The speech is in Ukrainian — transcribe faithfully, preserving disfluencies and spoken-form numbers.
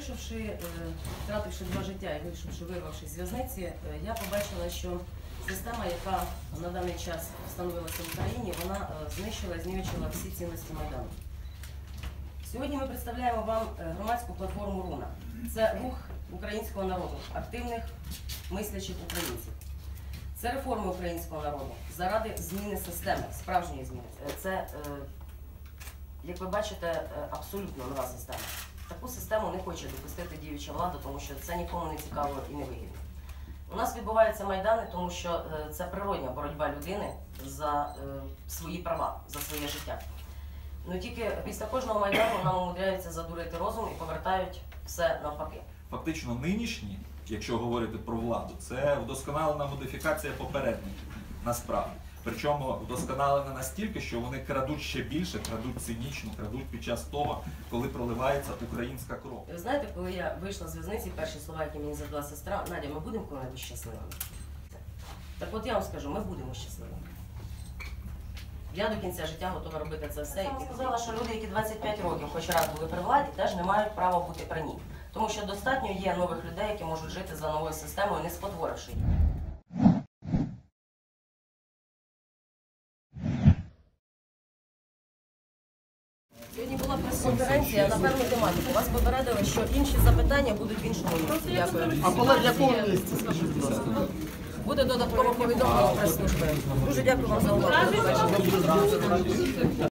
Вийшовши, е, втративши два життя і вийшовши, вирвавши з в'язниці, е, я побачила, що система, яка на даний час встановилася в Україні, вона е, знищила і знівечила всі цінності Майдану. Сьогодні ми представляємо вам е, громадську платформу «Руна». Це рух українського народу, активних, мислячих українців. Це реформи українського народу заради зміни системи, справжньої зміни. Е, Це, е, як ви бачите, е, абсолютно нова система. Таку систему не хоче допустити діюча влада, тому що це нікому не цікаво і не вигідно. У нас відбуваються майдани, тому що е, це природня боротьба людини за е, свої права, за своє життя. Ну тільки після кожного майдану нам умудряються задурити розум і повертають все навпаки. Фактично нинішні, якщо говорити про владу, це вдосконалена модифікація попередників, насправді. Причому вдосконалена настільки, що вони крадуть ще більше, крадуть цинічно, крадуть під час того, коли проливається українська кров. Ви знаєте, коли я вийшла з в'язниці, перші слова, які мені задала сестра: Надя, ми будемо коли-небудь щасливими? Так от я вам скажу, ми будемо щасливими. Я до кінця життя готова робити це все. Я сказала, що люди, які двадцять п'ять років хоч раз були при владі, теж не мають права бути при ній. Тому що достатньо є нових людей, які можуть жити за новою системою, не спотворивши її. Сьогодні була прес-конференція на певну тематику. Вас попередили, що інші запитання будуть в іншому місці. Дякую. А була в якому місці, скажіть, будь ласка? Буде додатково повідомлено прес-служби. Дуже дякую вам за увагу.